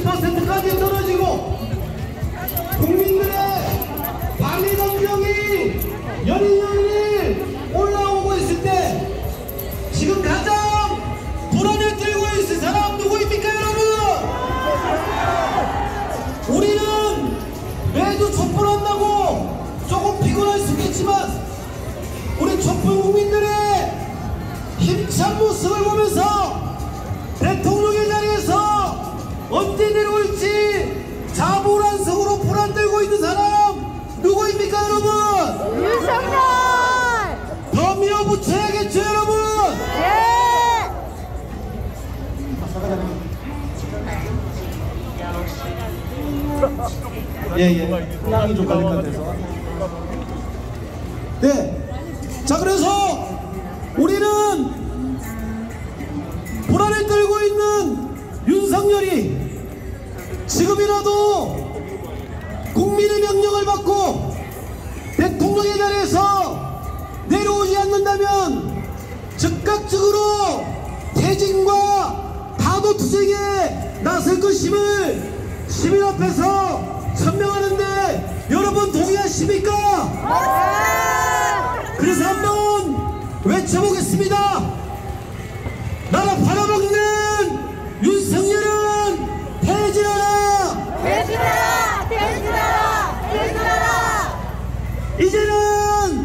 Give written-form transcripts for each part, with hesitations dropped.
30%까지 떨어지고 국민들의 방위 감정이 연일 올라오고 있을 때 지금 가장 불안에 떨고 있을 사람 누구입니까, 여러분? 우리는 매주 촛불한다고 조금 피곤할 수 있겠지만 우리 촛불 국민들의 힘찬 모습을 보면서 대통령의 자리에서 언제 내려올지 자불안석으로 불안 떨고 있는 사람 누구입니까, 여러분? 윤석열! 더 밀어붙여야겠죠, 여러분? 예! 땅이 좀 깔릴 것 같아서. 네. 자, 그래서 우리는 불안에 떨고 있는 윤석열이 지금이라도 국민의 명령을 받고 대통령의 자리에서 내려오지 않는다면 즉각적으로 퇴진과 타도투쟁에 나설 것임을 시민 앞에서 천명하는데 여러분 동의하십니까? 그래서 한번 외쳐보겠습니다. 나라 팔아먹는 윤석열은 퇴진하라! 퇴진하라! 퇴진하라! 퇴진하라! 이제는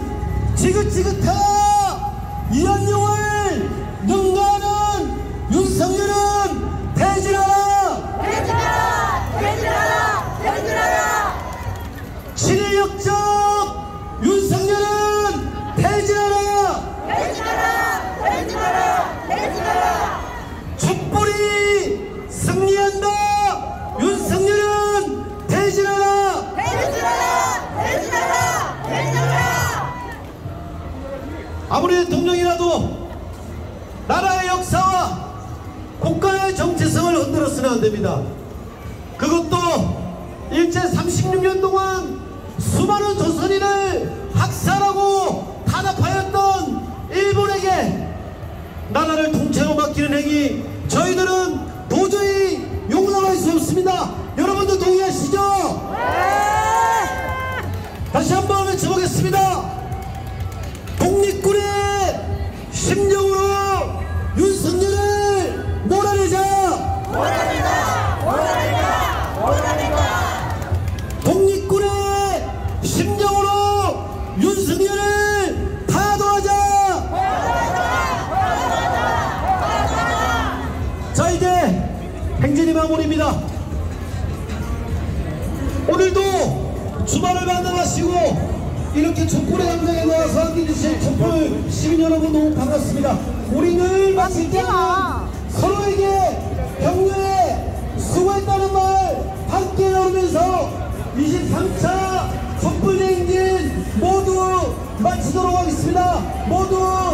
지긋지긋한 이한용을 능가하는 윤석열은 퇴진하라! 퇴진하라! 퇴진하라! 퇴진하라! 친일 역적 윤석열은 퇴진하라! 퇴진하라! 퇴진하라! 퇴진하라! 촛불이 승리한다! 윤석열은 퇴진하라! 퇴진하라! 퇴진하라! 퇴진하라! 아무리 대통령이라도 나라의 역사와 국가의 정체성을 흔들어서는 안됩니다. 그것도 일제 36년 동안 수많은 조선인을 학살하고 탄압하였던 일본에게 나라를 통째로 맡기는 행위 저희들은 도저히 용납할 수 없습니다. 여러분도 동의하시죠? 다시 한번 외쳐보겠습니다. 독립군의 심정으로 윤석열을 몰아내자! 몰아내자! 몰아내자! 몰아내자! 독립군의 심정으로 윤석열을 타도하자! 자, 이제 행진이 마무리입니다. 오늘도 주말을 만나가시고 이렇게 촛불의 담장에 나와서 함께해주신 촛불 시민 여러분 너무 반갑습니다. 우리 늘 마칠 때는 서로에게 격려에 수고했다는 말 함께 나누면서 23차 촛불 행진 모두 마치도록 하겠습니다. 모두